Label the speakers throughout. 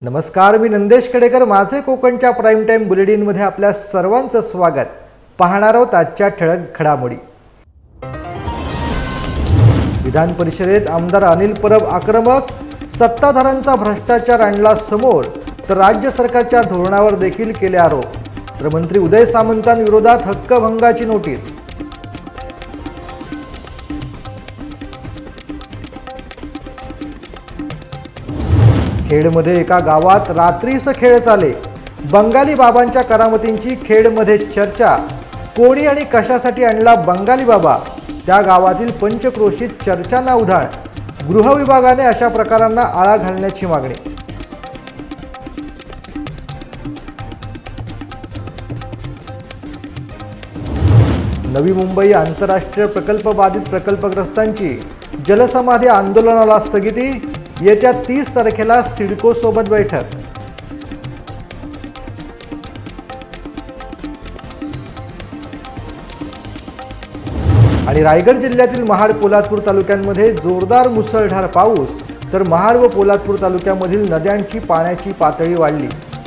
Speaker 1: नमस्कार, मी नंदेश कडेकर. माझे कोकणच्या प्राइम टाइम बुलेटिन मध्ये आपल्या सर्वांचं स्वागत. पाहणार आहोत आजच्या ठळक घडामोडी. विधान परिषदेत आमदार अनिल परब आक्रमक. सत्ताधाऱ्यांचा भ्रष्टाचार आणला समोर, तर राज्य सरकारच्या धोरणावर देखील केले आरोप. तर मंत्री उदय सामंतांविरोधात हक्कभंगाची नोटीस. खेडमध्ये एका गावात रात्रीस खेळ चाले. बंगाली बाबांच्या करामतींची खेडमध्ये चर्चा. कोणी आणि कशासाठी आणला बंगाली बाबा? त्या गावातील पंचक्रोशीत चर्चांना उधाण. गृह विभागाने अशा प्रकारांना आळा घालण्याची मागणी. नवी मुंबई आंतरराष्ट्रीय प्रकल्प बाधित प्रकल्पग्रस्तांची जलसमाधी आंदोलनाला स्थगिती. येत्या 30 तारखेला सिडको सोबत बैठक. आणि रायगड जिल्ह्यातील महाड पोलादपूर तालुक्यांमध्ये जोरदार मुसळधार पाऊस, तर महाड व पोलादपूर तालुक्यामधील नद्यांची पाण्याची पातळी वाढली.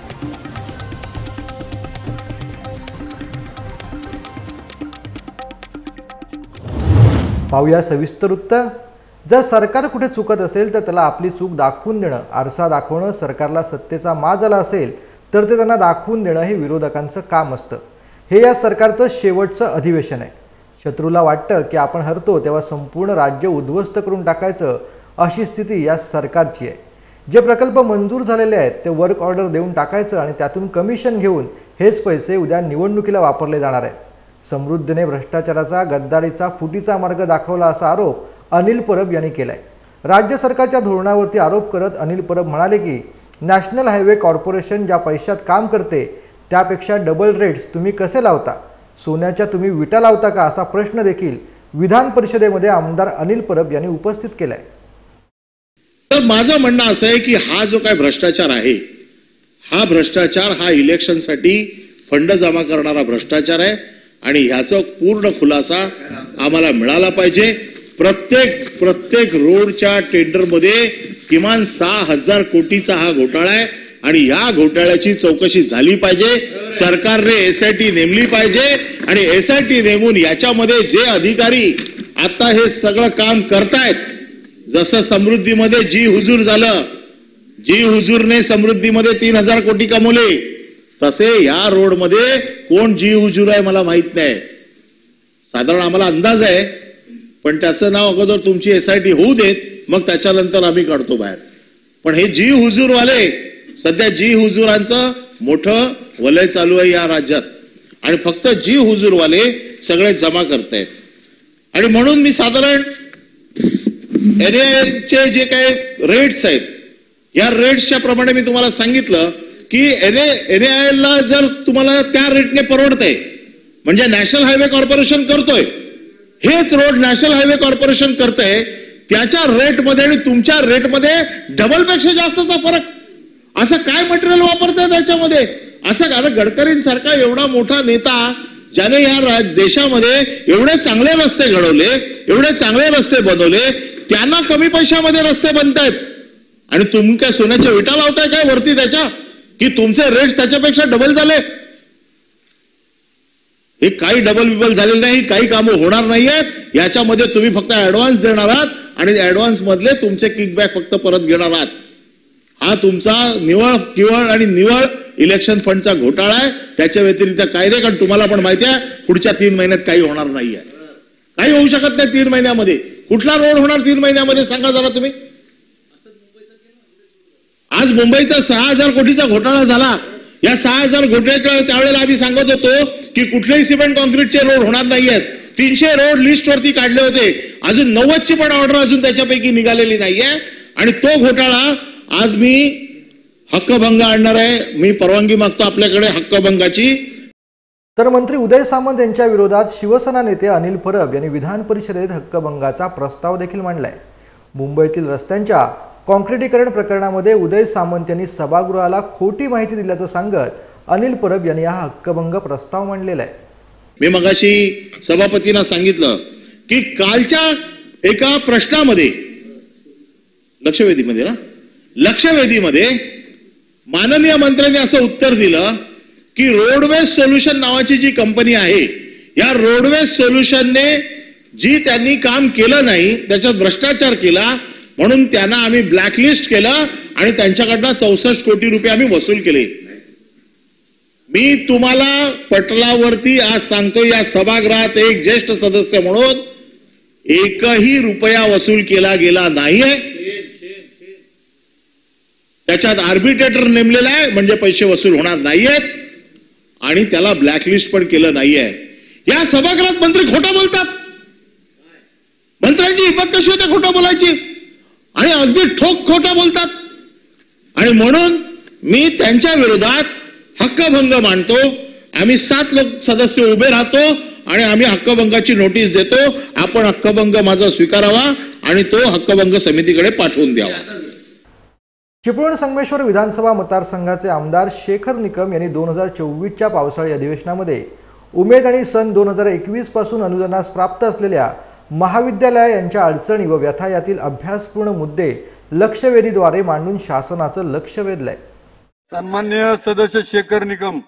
Speaker 1: पाहूया सविस्तर वृत्त. जर सरकार कुठे चुकत असेल तर त्याला आपली चूक दाखवून देणं, आरसा दाखवणं, सरकारला सत्तेचा माज आला असेल तर ते त्यांना दाखवून देणं हे विरोधकांचं काम असतं. हे या सरकारचं शेवटचं अधिवेशन आहे. शत्रूला वाटतं की आपण हरतो तेव्हा संपूर्ण राज्य उद्ध्वस्त करून टाकायचं, अशी स्थिती या सरकारची आहे. जे प्रकल्प मंजूर झालेले आहेत ते वर्क ऑर्डर देऊन टाकायचं आणि त्यातून कमिशन घेऊन हेच पैसे उद्या निवडणुकीला वापरले जाणार आहेत. समृद्धीने भ्रष्टाचाराचा, गद्दारीचा, फुटीचा मार्ग दाखवला असा आरोप अनिल परब यांनी केलाय. राज्य सरकारच्या धोरणावरती आरोप करत अनिल परब म्हणाले की नॅशनल हायवे कॉर्पोरेशन ज्या पैशात काम करते त्यापेक्षा डबल रेट्स तुम्ही कसे लावता? सोन्याच्या तुम्ही विटा लावता का? असा प्रश्न देखील विधान परिषदेमध्ये आमदार अनिल परब यांनी उपस्थित केलाय.
Speaker 2: तर माझं म्हणणं असं आहे की हा जो काय भ्रष्टाचार आहे, हा भ्रष्टाचार हा इलेक्शनसाठी फंड जमा करणारा भ्रष्टाचार आहे आणि ह्याचा पूर्ण खुलासा आम्हाला मिळाला पाहिजे. प्रत्येक रोडच्या टेंडरमध्ये किमान 6,000 कोटीचा हा घोटाळा आहे आणि या घोटाळ्याची चौकशी झाली पाहिजे. सरकारने SIT नेमली पाहिजे आणि SIT नेमून याच्यामध्ये जे अधिकारी आता हे सगळं काम करतायत, जसं समृद्धीमध्ये जी हुजूर झालं, जी हुजूरने समृद्धीमध्ये 3,000 कोटी कमवले, तसे या रोडमध्ये कोण जी हुजूर आहे मला माहित नाही. साधारण आम्हाला अंदाज आहे, पण त्याचं नाव अगोदर तुमची SIT होऊ देत, मग त्याच्यानंतर आम्ही काढतो बाहेर. पण हे जी हुजूरवाले, सध्या जी हुजूरांचं मोठं वलय चालू आहे या राज्यात आणि फक्त जी हुजूरवाले सगळे जमा करतायत. आणि म्हणून मी साधारण NAILचे जे काही रेट्स आहेत, या रेट्सच्या प्रमाणे मी तुम्हाला सांगितलं की NAILला जर तुम्हाला त्या रेटने परवडतंय, म्हणजे नॅशनल हायवे कॉर्पोरेशन करतोय, हेच रोड नॅशनल हायवे कॉर्पोरेशन करतंय, त्याच्या रेटमध्ये आणि तुमच्या रेटमध्ये डबलपेक्षा जास्तचा फरक. असं काय मटेरियल वापरताय त्याच्यामध्ये? असं कारण गडकरींसारखा एवढा मोठा नेता ज्याने या देशामध्ये एवढे चांगले रस्ते घडवले, एवढे चांगले रस्ते बनवले, त्यांना कमी पैशामध्ये रस्ते बनतायत आणि तुम्ही काय सोन्याच्या विटा लावताय काय वरती त्याच्या, की तुमचे रेट्स त्याच्यापेक्षा डबल झाले? हे काही डबल बिबल झालेलं नाही, काही कामं होणार नाहीयेत. याच्यामध्ये तुम्ही फक्त ऍडव्हान्स देणार आहात आणि ऍडव्हान्स मधले तुमचे किकबॅक फक्त परत घेणार आहात. हा तुमचा निवळ इलेक्शन फंडचा घोटाळा आहे. त्याच्या व्यतिरिक्त काय नाही, कारण तुम्हाला पण माहिती आहे पुढच्या 3 महिन्यात काही होणार नाहीये. काही होऊ शकत नाही 3 महिन्यामध्ये. कुठला रोड होणार 3 महिन्यामध्ये सांगा जरा तुम्ही. आज मुंबईचा 6,000 कोटीचा घोटाळा झाला. या 6,000 घोटाळ्याच्या त्यावेळेला आम्ही सांगत होतो की कुठलेही सिमेंट कॉन्क्रीटचे रोड होणार नाहीयेत. 300 रोड लिस्टवरती काढले होते, अजून 90ची पण ऑर्डर अजून त्याच्यापैकी निघालेली नाहीये. आणि तो घोटाळा आज मी हक्कभंग आणणार आहे. मी परवानगी मागतो आपल्याकडे हक्कभंगाची.
Speaker 1: तर मंत्री उदय सामंत यांच्या विरोधात शिवसेना नेते अनिल परब यांनी विधान परिषदेत हक्कभंगाचा प्रस्ताव देखील मांडलाय. मुंबईतील रस्त्यांच्या कॉन्क्रिटीकरण प्रकरणामध्ये उदय सामंत यांनी सभागृहाला खोटी माहिती दिल्याचं सांगत अनिल परब यांनी हा हक्कभंग प्रस्ताव मांडलेला आहे.
Speaker 2: मी मगाशी सभापतींना सांगितलं की कालच्या एका प्रश्नामध्ये लक्षवेधीमध्ये माननीय मंत्र्यांनी असं उत्तर दिलं की रोडवेज सोल्युशन नावाची जी कंपनी आहे, या रोडवेज सोल्युशनने जी त्यांनी काम केलं नाही त्याच्यात भ्रष्टाचार केला, म्हणून त्यांना आम्ही ब्लॅकलिस्ट केलं आणि त्यांच्याकडनं 64 कोटी रुपये आम्ही वसूल केले. मी तुम्हाला पटलावरती आज सांगतो, या सभागृहात एक ज्येष्ठ सदस्य म्हणून एकही रुपया वसूल केला गेला नाहीये. त्याच्यात आर्बिट्रेटर नेमलेला आहे म्हणजे पैसे वसूल होणार नाहीयेत आणि त्याला ब्लॅकलिस्ट पण केलं नाहीये. या सभागृहात मंत्री खोटं बोलतात. मंत्र्यांची हिंमत कशी होते खोटं बोलायची, आणि अगदी ठोक खोटं बोलतात. आणि म्हणून मी त्यांच्या विरोधात हक्कभंग मांडतो. आम्ही 7 लोक सदस्य उभे राहतो आणि आम्ही हक्कभंगाची नोटीस देतो. आपण हक्कभंग माझा स्वीकारावा आणि तो हक्कभंग समितीकडे पाठवून द्यावा.
Speaker 1: चिपळूण संगमेश्वर विधानसभा मतदारसंघाचे आमदार शेखर निकम यांनी 2024च्या पावसाळी अधिवेशनामध्ये उमेद आणि सन 2021 पासून अनुदानास प्राप्त असलेल्या महाविद्यालय यांच्या अडचणी व व्यथा यातील अभ्यासपूर्ण मुद्दे लक्षवेधीद्वारे मांडून शासनाचं लक्ष वेधलंय.
Speaker 3: सन्माननीय सदस्य शेखर निकम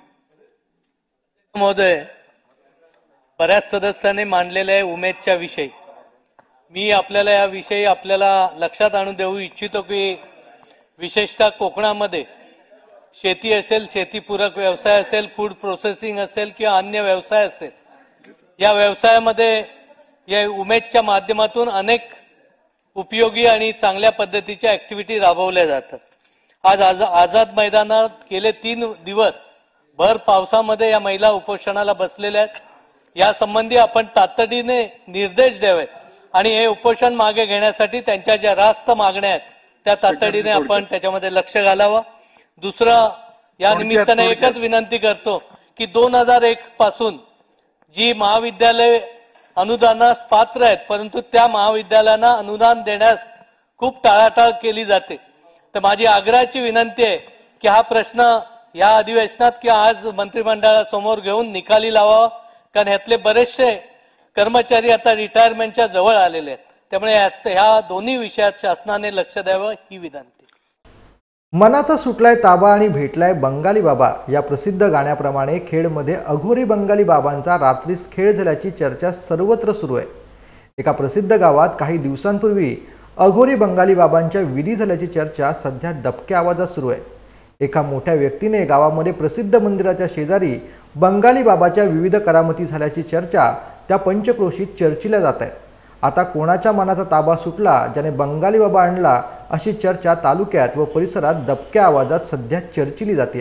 Speaker 4: महोदय, बऱ्याच सदस्यांनी मांडलेले आहे उमेदच्या विषयी. मी आपल्याला या विषयी लक्षात आणून देऊ इच्छितो की विशेषतः कोकणामध्ये शेती असेल, शेतीपूरक व्यवसाय असेल, फूड प्रोसेसिंग असेल किंवा अन्य व्यवसाय असेल, या व्यवसायामध्ये या उमेदच्या माध्यमातून अनेक उपयोगी आणि चांगल्या पद्धतीच्या ऍक्टिव्हिटी राबवल्या जातात. आज आझाद मैदानात गेले 3 दिवस भर पावसामध्ये या महिला उपोषणाला बसलेल्या आहेत. या संबंधी आपण तातडीने निर्देश द्यावेत आणि हे उपोषण मागे घेण्यासाठी त्यांच्या ज्या रास्त मागण्या आहेत त्या तातडीने आपण त्याच्यामध्ये लक्ष घालावं. दुसरं, या निमित्ताने एकच विनंती करतो की 2001 पासून जी महाविद्यालय अनुदानास पात्र आहेत परंतु त्या महाविद्यालयांना अनुदान देण्यास खूप टाळाटाळ केली जाते. तर माझी आग्रहाची विनंती आहे की हा प्रश्न या अधिवेशनात किंवा आज मंत्रिमंडळासमोर घेऊन निकाली लावावा, कारण ह्यातले बरेचसे कर्मचारी आता रिटायरमेंटच्या जवळ आलेले आहेत. त्यामुळे ह्या दोन्ही विषयात शासनाने लक्ष द्यावं ही विनंती.
Speaker 1: मनाचा सुटलाय ताबा आणि भेटलाय बंगाली बाबा या प्रसिद्ध गाण्याप्रमाणे खेडमध्ये अघोरी बंगाली बाबांचा रात्रीस खेळ झाल्याची चर्चा सर्वत्र सुरू आहे. एका प्रसिद्ध गावात काही दिवसांपूर्वी अघोरी बंगाली बाबांच्या विधी झाल्याची चर्चा सध्या दबक्या आवाजात सुरू आहे. एका मोठ्या व्यक्तीने गावामध्ये प्रसिद्ध मंदिराच्या शेजारी बंगाली बाबाच्या विविध करामती झाल्याची चर्चा त्या पंचक्रोशीत चर्चिल्या जात आहे. आता कोणाच्या मनाचा ताबा सुटला ज्याने बंगाली बाबा आणला अशी चर्चा तालुक्यात व परिसरात दबक्या आवाजात सध्या चर्चिली जाते.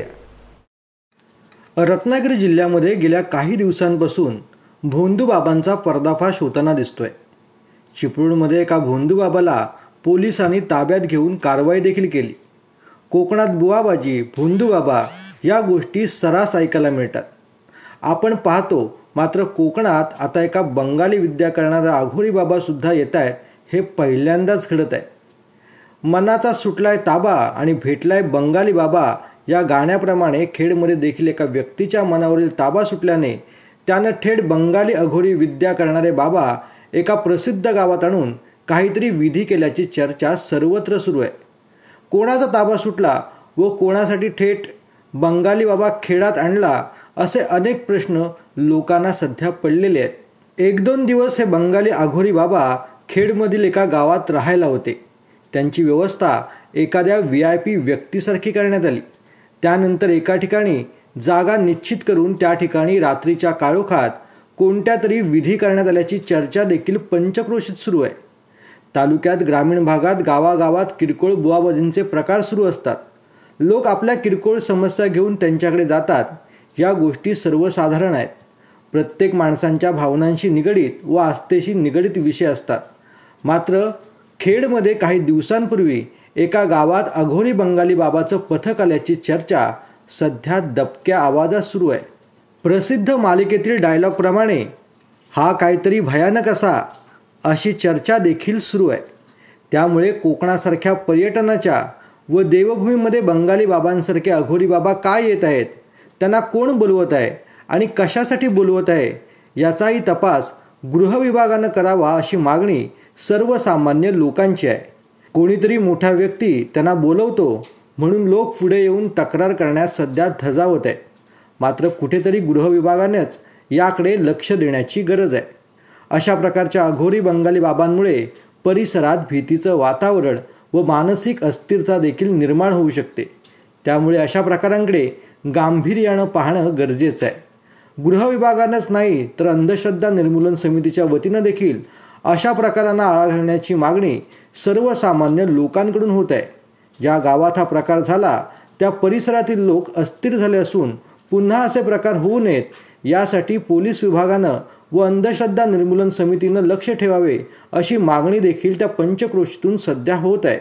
Speaker 1: रत्नागिरी जिल्ह्यामध्ये गेल्या काही दिवसांपासून भोंदू बाबांचा पर्दाफाश होताना दिसतोय. चिपळूणमध्ये एका भोंदू बाबाला पोलिसांनी ताब्यात घेऊन कारवाई देखील केली. कोकणात बुवाबाजी, भोंदू बाबा या गोष्टी सर्रास ऐकायला मिळतात. आपण पाहतो मात्र कोकणात आता एका बंगाली विद्या करणारा अघोरी बाबा सुद्धा येत आहेत हे पहिल्यांदाच घडत आहे. मनाचा सुटलाय ताबा आणि भेटलाय बंगाली बाबा या गाण्याप्रमाणे खेडमध्ये देखील एका व्यक्तीच्या मनावरील ताबा सुटल्याने त्यानं थेट बंगाली अघोरी विद्या करणारे बाबा एका प्रसिद्ध गावात आणून काहीतरी विधी केल्याची चर्चा सर्वत्र सुरू आहे. कोणाचा ताबा सुटला व कोणासाठी थेट बंगाली बाबा खेळात आणला असे अनेक प्रश्न लोकांना सध्या पडलेले आहेत. 1-2 दिवस हे बंगाली अघोरी बाबा खेडमधील एका गावात राहायला होते. त्यांची व्यवस्था एखाद्या VIP व्यक्तीसारखी करण्यात आली. त्यानंतर एका ठिकाणी जागा निश्चित करून त्या ठिकाणी रात्रीच्या काळोखात कोणत्या तरी विधी करण्यात आल्याची चर्चा देखील पंचक्रोशीत सुरू आहे. तालुक्यात ग्रामीण भागात गावागावात किरकोळ बुवाबाजींचे प्रकार सुरू असतात. लोक आपल्या किरकोळ समस्या घेऊन त्यांच्याकडे जातात. या गोष्टी सर्वसाधारण आहेत. प्रत्येक माणसांच्या भावनांशी निगडीत व आस्थेशी निगडीत विषय असतात. मात्र खेडमध्ये काही दिवसांपूर्वी एका गावात अघोरी बंगाली बाबाचं पथक आल्याची चर्चा सध्या दबक्या आवाजात सुरू आहे. प्रसिद्ध मालिकेतील डायलॉगप्रमाणे हा काहीतरी भयानक असा अशी चर्चा देखील सुरू आहे. त्यामुळे कोकणासारख्या पर्यटनाच्या व देवभूमीमध्ये बंगाली बाबांसारखे अघोरी बाबा काय येत आहेत, त्यांना कोण बोलवत आहे आणि कशासाठी बोलवत आहे याचाही तपास गृहविभागानं करावा अशी मागणी सर्वसामान्य लोकांची आहे. कोणीतरी मोठा व्यक्ती त्यांना बोलवतो म्हणून लोक पुढे येऊन तक्रार करण्यास सध्या धजावत आहे. मात्र कुठेतरी गृह विभागानेच याकडे लक्ष देण्याची गरज आहे. अशा प्रकारच्या अघोरी बंगाली बाबांमुळे परिसरात भीतीचं वातावरण व मानसिक अस्थिरता देखील निर्माण होऊ शकते. त्यामुळे अशा प्रकारांकडे गांभीर्यानं पाहणं गरजेचं आहे. गृह विभागानंच नाही तर अंधश्रद्धा निर्मूलन समितीच्या वतीनं देखील अशा प्रकारांना आळा घालण्याची मागणी सर्वसामान्य लोकांकडून होत आहे. ज्या गावात हा प्रकार झाला त्या परिसरातील लोक अस्थिर झाले असून पुन्हा असे प्रकार होऊ नयेत यासाठी पोलीस विभागानं व अंधश्रद्धा निर्मूलन समितीनं लक्ष ठेवावे अशी मागणी देखील त्या पंचक्रोशीतून सध्या होत आहे.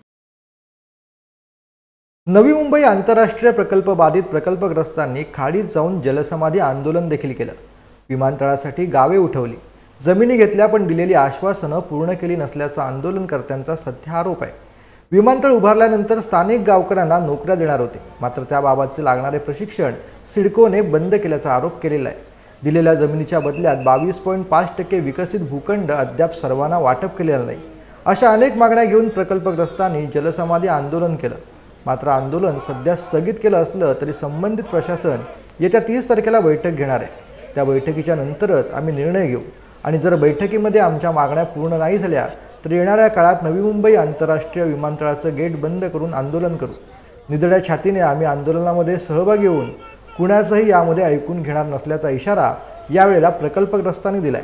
Speaker 1: नवी मुंबई आंतरराष्ट्रीय प्रकल्प बाधित प्रकल्पग्रस्तांनी खाडीत जाऊन जलसमाधी आंदोलन देखील केलं. विमानतळासाठी गावे उठवली, जमिनी घेतल्या पण दिलेली आश्वासनं पूर्ण केली नसल्याचा आंदोलनकर्त्यांचा सध्या आरोप आहे. विमानतळ उभारल्यानंतर स्थानिक गावकऱ्यांना नोकऱ्या देणार होते, मात्र त्याबाबतचे लागणारे प्रशिक्षण सिडकोने बंद केल्याचा आरोप केलेला आहे. दिलेल्या जमिनीच्या बदल्यात 22.5% विकसित भूखंड अद्याप सर्वांना वाटप केलेला नाही. अशा अनेक मागण्या घेऊन प्रकल्पग्रस्तांनी जलसमाधी आंदोलन केलं. मात्र आंदोलन सध्या स्थगित केलं असलं तरी संबंधित प्रशासन येत्या 30 तारखेला बैठक घेणार आहे. त्या बैठकीच्या नंतरच आम्ही निर्णय घेऊ आणि जर बैठकीमध्ये आमच्या मागण्या पूर्ण नाही झाल्या तर येणाऱ्या काळात नवी मुंबई आंतरराष्ट्रीय विमानतळाचं गेट बंद करून आंदोलन करू. निधड्या छातीने आम्ही आंदोलनामध्ये सहभागी होऊन कुणाचंही यामध्ये ऐकून घेणार नसल्याचा इशारा यावेळेला प्रकल्पग्रस्तांनी दिलाय.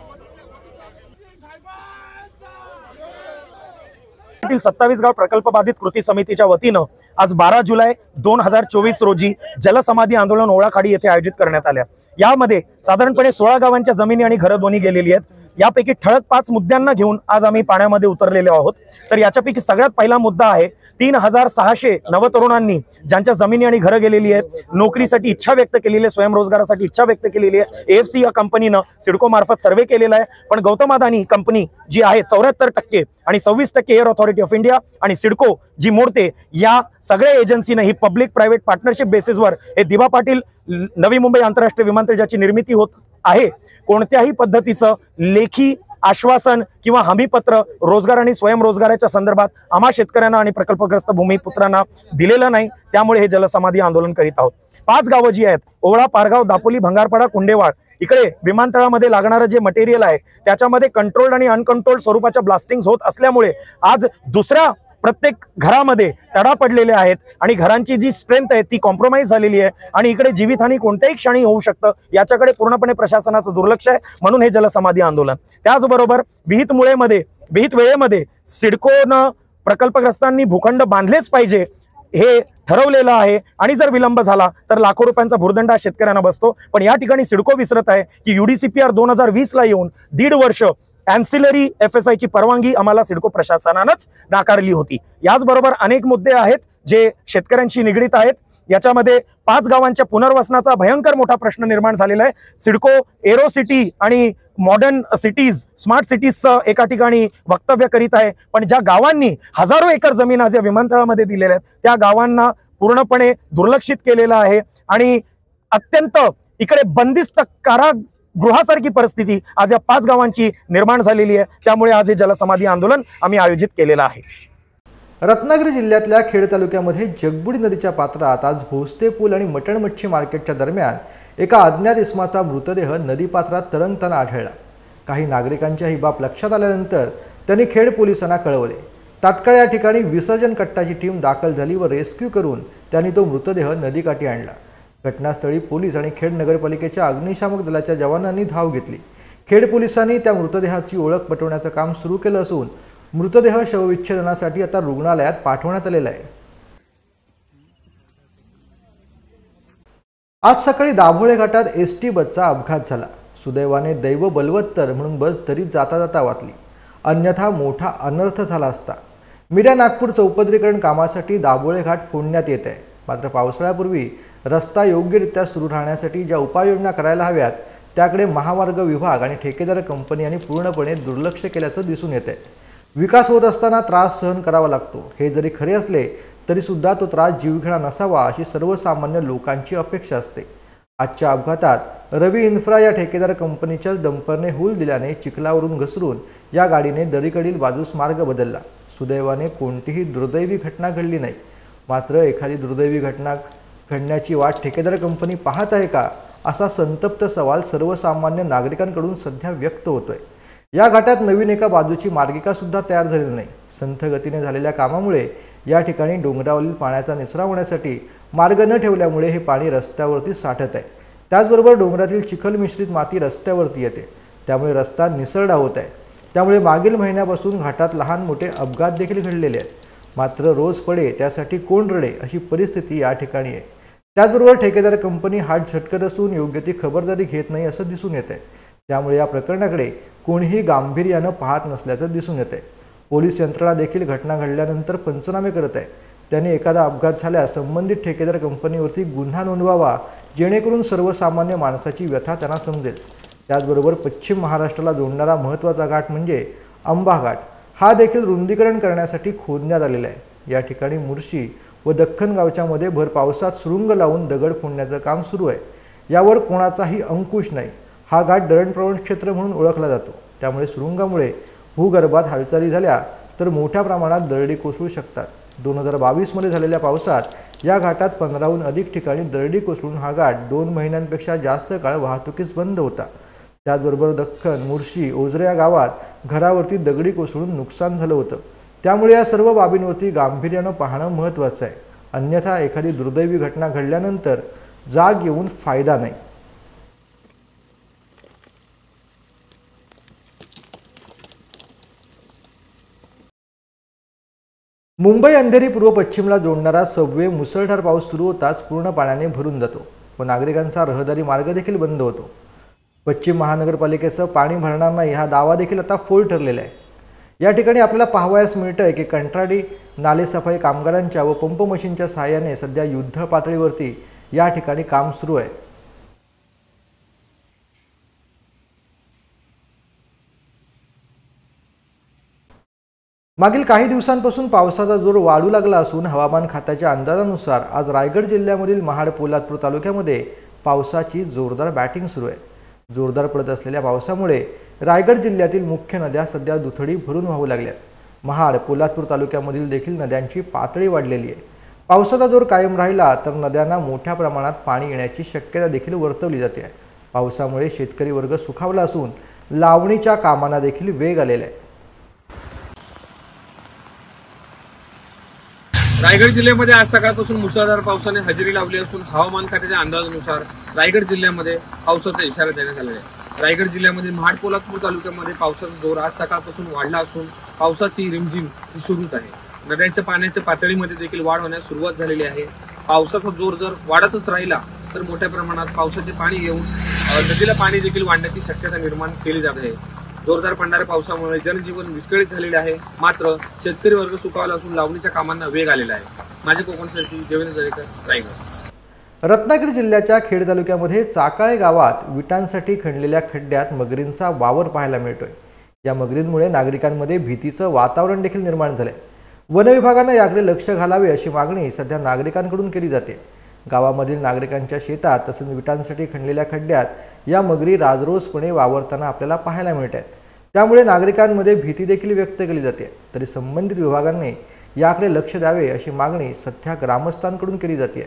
Speaker 5: 27 गाव प्रकल्प बाधित कृती समितीच्या वतीनं आज 12 जुलै 2024 रोजी जलसमाधी आंदोलन ओळाखाडी येथे आयोजित करण्यात आल्या. यामध्ये साधारणपणे 16 गावांच्या जमिनी आणि घरं दोन्ही गेलेली आहेत. यापैकी ठळक 5 मुद्द्यांना घेऊन आज आम्ही पाण्यामध्ये उतरलेलो आहोत. तर याच्यापैकी सगळ्यात पहिला मुद्दा आहे 3600 नवतरुणांनी ज्यांच्या जमिनी आणि घरं गेलेली आहेत, नोकरीसाठी इच्छा व्यक्त केलेली आहे, स्वयंरोजगारासाठी इच्छा व्यक्त केलेली आहे. AFC या कंपनीनं सिडको मार्फत सर्वे केलेला आहे. पण गौतम अदानी कंपनी जी आहे 74% आणि 26% एअर ऑथॉरिटी ऑफ इंडिया आणि सिडको जी मोडते, या सगळ्या एजन्सीनं ही पब्लिक प्रायव्हेट पार्टनरशिप बेसिसवर हे दिवा पाटील नवी मुंबई आंतरराष्ट्रीय विमानतळ ज्याची निर्मिती होत आहे, कोणत्याही पद्धतीचं लेखी आश्वासन किंवा हमीपत्र रोजगार आणि स्वयंरोजगाराच्या संदर्भात आम्हा शेतकऱ्यांना आणि प्रकल्पग्रस्त भूमिपुत्रांना दिलेलं नाही. त्यामुळे हे जलसमाधी आंदोलन करीत आहोत. 5 गावं जी आहेत, ओवळा, पारगाव, दापोली, भंगारपाडा, कुंडेवाड, इकडे विमानतळामध्ये लागणारं जे मटेरियल आहे त्याच्यामध्ये कंट्रोल्ड आणि अनकंट्रोल्ड स्वरूपाच्या ब्लास्टिंग होत असल्यामुळे आज दुसऱ्या प्रत्येक घरामध्ये तडा पडलेले आहेत आणि घरांची जी स्ट्रेंथ आहे ती कॉम्प्रोमाइज झालेली आहे आणि इकडे जीवितहानी कोणत्याही क्षणी होऊ शकतं. याच्याकडे पूर्णपणे प्रशासनाचं दुर्लक्ष आहे. म्हणून हे जलसमाधी आंदोलन. त्याचबरोबर विहित वेळेमध्ये सिडकोनं प्रकल्पग्रस्तांनी भूखंड बांधलेच पाहिजे हे ठरवलेलं आहे आणि जर विलंब झाला तर लाखो रुपयांचा भुर्दंड शेतकऱ्यांना बसतो. पण या ठिकाणी सिडको विसरत आहे की UDCPR 2020 येऊन 1.5 वर्ष ॲन्सिलरी FSI ची परवानगी आम्हाला सिडको प्रशासनानंच नाकारली होती. याचबरोबर अनेक मुद्दे आहेत जे शेतकऱ्यांशी निगडीत आहेत. याच्यामध्ये 5 गावांच्या पुनर्वसनाचा भयंकर मोठा प्रश्न निर्माण झालेला आहे. सिडको एरो सिटी आणि मॉडर्न सिटीज, स्मार्ट सिटीजचं एका ठिकाणी वक्तव्य करीत आहे, पण ज्या गावांनी हजारो एकर जमीन आज या विमानतळामध्ये दिलेल्या आहेत त्या गावांना पूर्णपणे दुर्लक्षित केलेलं आहे आणि अत्यंत इकडे बंदिस्त कारागृहासारखी परिस्थिती आज या 5 गावांची निर्माण झालेली आहे. त्यामुळे आज हे जलसमाधी आंदोलन आम्ही आयोजित केलेलं आहे.
Speaker 1: रत्नागिरी जिल्ह्यातल्या खेड तालुक्यामध्ये जगबुडी नदीच्या पात्रात आज भोसते पूल आणि मटण मच्छी मार्केटच्या दरम्यान एका अज्ञात इसमाचा मृतदेह नदीपात्रात तरंगताना आढळला. काही नागरिकांच्या ही बाब लक्षात आल्यानंतर त्यांनी खेड पोलिसांना कळवले. तात्काळ या ठिकाणी विसर्जन कट्टाची टीम दाखल झाली व रेस्क्यू करून त्यांनी तो मृतदेह नदीकाठी आणला. घटनास्थळी पोलीस आणि खेड नगरपालिकेच्या अग्निशामक दलाच्या जवानांनी धाव घेतली. खेड पोलिसांनी त्या मृतदेहाची ओळख पटवण्याचं काम सुरू केलं असून मृतदेह शवविच्छेदनासाठी आता रुग्णालयात पाठवण्यात आलेला आहे. आज सकाळी दाभोळे घाटात ST बसचा अपघात झाला. सुदैवाने दैव बलवत्तर म्हणून बस दरीत जाता जाता वाचली, अन्यथा मोठा अनर्थ झाला असता. मीरा नागपूर चौपदरीकरण कामासाठी दाभोळे घाट फोडण्यात येत आहे. मात्र पावसाळ्यापूर्वी रस्ता योग्यरित्या सुरू राहण्यासाठी ज्या उपाययोजना करायला हव्यात त्याकडे महामार्ग विभाग आणि ठेकेदार कंपनी यांनी पूर्णपणे दुर्लक्ष केल्याचं दिसून येत आहे. विकास होत असताना त्रास सहन करावा लागतो हे जरी खरे असले तरी सुद्धा तो त्रास जीवघेणा नसावा अशी सर्वसामान्य लोकांची अपेक्षा असते. आजच्या अपघातात रवी इन्फ्रा या ठेकेदार कंपनीच्याच डंपरने हूल दिल्याने चिखलावरून घसरून या गाडीने दरीकडील बाजूस मार्ग बदलला. सुदैवाने कोणतीही दुर्दैवी घटना घडली नाही. मात्र एखादी दुर्दैवी घटना घडण्याची वाट ठेकेदार कंपनी पाहत आहे का, असा संतप्त सवाल सर्वसामान्य नागरिकांकडून सध्या व्यक्त होतोय। या घाटात नवीन एका बाजूची मार्गिका सुद्धा तयार झालेली नाही। संथ गतीने झालेल्या कामामुळे या ठिकाणी डोंगरावरील पाण्याचा निचरा होण्यासाठी मार्ग न ठेवल्यामुळे हे पाणी रस्त्यावरती साठत आहे। त्याचबरोबर डोंगरातील चिखल मिश्रित माती रस्त्यावरती येते, त्यामुळे रस्ता निसरडा होत आहे। त्यामुळे मागील महिन्यापासून घाटात लहान मोठे अपघात देखील घडलेले आहेत। मात्र रोज पडे त्यासाठी कोण रडे, अशी परिस्थिती या ठिकाणी आहे। त्याचबरोबर ठेकेदार कंपनी हात झटकत असून योग्य ती खबरदारी घेत नाही असं दिसून येत आहे। त्यामुळे या प्रकरणाकडे कोणीही गांभीर्यानं पाहत नसल्याचं दिसून येत आहे। पोलीस यंत्रणा देखील घटना घडल्यानंतर पंचनामे करत आहे। त्यांनी एखादा अपघात झाल्यास संबंधित ठेकेदार कंपनीवरती गुन्हा नोंदवावा, जेणेकरून सर्वसामान्य माणसाची व्यथा त्यांना समजेल। त्याचबरोबर पश्चिम महाराष्ट्राला जोडणारा महत्त्वाचा घाट म्हणजे अंबा घाट हा देखील रुंदीकरण करण्यासाठी खोदण्यात आलेला आहे। या ठिकाणी मुर्शी व दख्खन गावच्या मध्ये भर पावसात सुरुंग लावून दगड फोडण्याचं काम सुरू आहे। यावर कोणाचाही अंकुश नाही। हा घाट दळणप्रवण क्षेत्र म्हणून ओळखला जातो, त्यामुळे सुरुंगामुळे भूगर्भात हालचाली झाल्या तर मोठ्या प्रमाणात दरडी कोसळू शकतात। 2022 मध्ये झालेल्या पावसात या घाटात 15हून अधिक ठिकाणी दरडी कोसळून हा घाट 2 महिन्यांपेक्षा जास्त काळ वाहतुकीस बंद होता। त्याचबरोबर दख्खन, मुर्शी, ओझरे या गावात घरावरती दगडी कोसळून नुकसान झालं होतं। त्यामुळे या सर्व बाबींवरती गांभीर्यानं पाहणं महत्त्वाचं आहे, अन्यथा एखादी दुर्दैवी घटना घडल्यानंतर जाग येऊन फायदा नाही। मुंबई अंधेरी पूर्व पश्चिमला जोडणारा सबवे मुसळधार पाऊस सुरू होताच पूर्ण पाण्याने भरून जातो व नागरिकांचा रहदारी मार्ग देखील बंद होतो। पश्चिम महानगरपालिकेचं पाणी भरणार नाही हा दावा देखील आता फोल ठरलेला आहे। या ठिकाणी आपल्याला पाहावयास मिळतंय की कंत्राटी नालेसफाई कामगारांच्या व पंप मशीनच्या सहाय्याने सध्या युद्ध पातळीवरती या ठिकाणी काम सुरू आहे। मागील काही दिवसांपासून पावसाचा जोर वाढू लागला असून हवामान खात्याच्या अंदाजानुसार आज रायगड जिल्ह्यामधील महाड पोलादपूर तालुक्यामध्ये पावसाची जोरदार बॅटिंग सुरू आहे। जोरदार पडत असलेल्या पावसामुळे रायगड जिल्ह्यातील मुख्य नद्या सध्या दुथडी भरून वाहू लागल्यात। महाड पोलादपूर तालुक्यामधील देखील नद्यांची पातळी वाढलेली आहे। पावसाचा जोर कायम राहिला तर नद्यांना मोठ्या प्रमाणात पाणी येण्याची शक्यता देखील वर्तवली जाते आहे। पावसामुळे शेतकरी वर्ग सुखावला असून लावणीच्या कामांना देखील वेग आलेला आहे।
Speaker 6: रायगड जिल्ह्यामध्ये आज सकाळपासून मुसळधार पावसाने हजेरी लावली असून हवामान खात्याच्या अंदाजानुसार रायगड जिल्ह्यामध्ये पावसाचा इशारा देण्यात आला आहे। रायगड जिल्ह्यामध्ये महाड पोलादपूर तालुक्यामध्ये पावसाचा जोर आज सकाळपासून वाढला असून पावसाची रिमझिम ही सुरूच आहे। नद्यांच्या पाण्याच्या पातळीमध्ये देखील वाढ होण्यास सुरुवात झालेली आहे। पावसाचा जोर जर वाढतच राहिला तर मोठ्या प्रमाणात पावसाचे पाणी येऊन नदीला पाणी देखील वाढण्याची शक्यता निर्माण केली जात आहे। जोरदार पडणाऱ्या पावसामुळे जनजीवन विस्कळीत झालेले आहे, मात्र शेतकरी वर्ग सुखावला असून लावणीच्या कामांना वेग आलेला आहे। माझे कोकणसाठी देवेंद्र दरेकर, रायगड।
Speaker 1: रत्नागिरी जिल्ह्याच्या खेड तालुक्यामध्ये चाकाळे गावात विटांसाठी खणलेल्या खड्ड्यात मगरींचा वावर पाहायला मिळतोय। या मगरींमुळे नागरिकांमध्ये भीतीचं वातावरण देखील निर्माण झालंय। वन विभागानं याकडे लक्ष घालावे अशी मागणी सध्या नागरिकांकडून केली जाते। गावामधील नागरिकांच्या शेतात तसंच विटांसाठी खणलेल्या खड्ड्यात या मगरी राजरोसपणे वावरताना आपल्याला पाहायला मिळत आहेत। त्यामुळे नागरिकांमध्ये भीती देखील व्यक्त केली जाते। तरी संबंधित विभागांनी याकडे लक्ष द्यावे अशी मागणी सध्या ग्रामस्थांकडून केली जाते।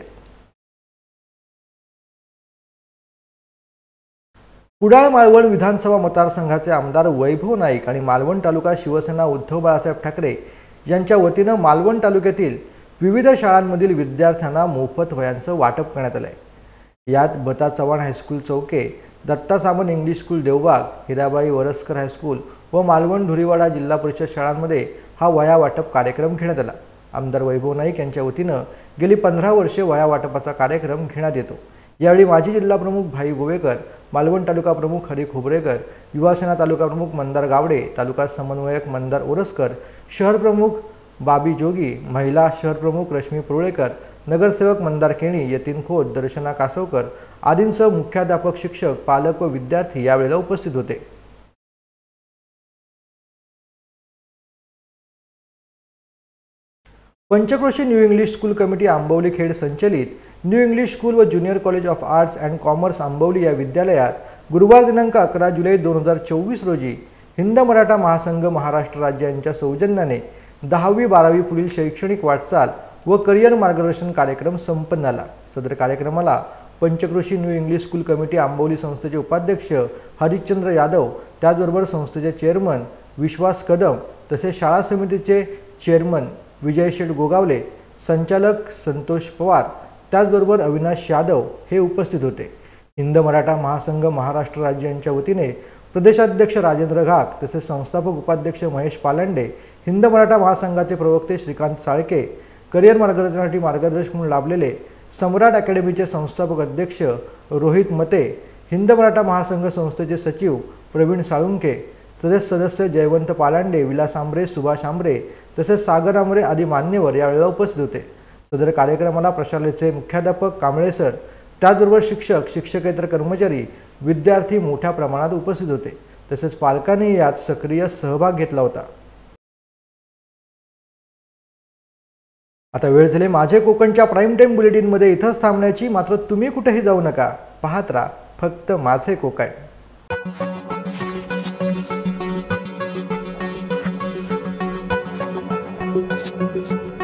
Speaker 1: कुडाळ मालवण विधानसभा मतदारसंघाचे आमदार वैभव नाईक आणि मालवण तालुका शिवसेना उद्धव बाळासाहेब ठाकरे यांच्या वतीनं मालवण तालुक्यातील विविध शाळांमधील विद्यार्थ्यांना मोफत वह्यांचं वाटप करण्यात आलं आहे। यात बता Chavan high school Chauke, Datta Samant English school Devbag, Hirabai Varaskar high school व मालवण धुरीवाडा जिल्हा परिषद शाळांमध्ये हा वह्या वाटप कार्यक्रम घेण्यात आला। आमदार वैभव नाईक यांच्या वतीनं गेली 15 वर्षे वह्या वाटपाचा कार्यक्रम घेण्यात येतो। यावेळी माजी जिल्हा प्रमुख भाई गोवेकर, मालवण तालुका प्रमुख हरी खोबरेकर, युवासेना तालुका प्रमुख मंदार गावडे, तालुका समन्वयक मंदार ओरसकर, शहर प्रमुख बाबी जोगी, महिला शहर प्रमुख रश्मी पुरळेकर, नगरसेवक मंदार केणी, यतीन खोत, दर्शना कासवकर आदींसह मुख्याध्यापक, शिक्षक, पालक व विद्यार्थी यावेळेला उपस्थित होते। Panchkroshi new English school committee Ambavli Khed संचलित न्यू इंग्लिश स्कूल व junior college of arts and commerce Ambavli या विद्यालयात गुरुवार दिनांक 11 जुलै 2024 रोजी हिंद मराठा महासंघ महाराष्ट्र राज्य यांच्या सौजन्याने 10वी 12वी पुढील शैक्षणिक वाटचाल व करिअर मार्गदर्शन कार्यक्रम संपन्न झाला। सदर कार्यक्रमाला Panchkroshi new English school committee Ambavli संस्थेचे उपाध्यक्ष हरिश्चंद्र यादव, त्याचबरोबर संस्थेचे चेअरमन विश्वास कदम तसेच शाळा समितीचे चेअरमन विजय शेठ गोगावले, संचालक संतोष पवार, त्याचबरोबर अविनाश यादव हे उपस्थित होते। हिंद मराठा महासंघ महाराष्ट्र राज्य यांच्या वतीने प्रदेशाध्यक्ष राजेंद्र घाग तसेच संस्थापक उपाध्यक्ष महेश पालांडे, हिंद मराठा महासंघाचे प्रवक्ते श्रीकांत साळके, करिअर मार्गदर्शनासाठी मार्गदर्शक म्हणून लाभलेले सम्राट अकॅडमीचे संस्थापक अध्यक्ष रोहित मते, हिंद मराठा महासंघ संस्थेचे सचिव प्रवीण साळुंके, तसेच सदस्य जयवंत पालांडे, विलास आंबरे, सुभाष आंबरे तसेच सागर आंबरे आदी मान्यवर यावेळेला उपस्थित होते। सदर कार्यक्रमाला प्रशालेचे मुख्याध्यापक कांबळे सर, त्याचबरोबर शिक्षक, शिक्षकेतर कर्मचारी, विद्यार्थी मोठ्या प्रमाणात उपस्थित होते। तसेच पालकांनी यात सक्रिय सहभाग घेतला होता। आता वेळ झाली माझे कोकणच्या प्राईम टाइम बुलेटिनमध्ये इथंच थांबण्याची। मात्र तुम्ही कुठेही जाऊ नका, पाहत राहा फक्त माझे कोकण।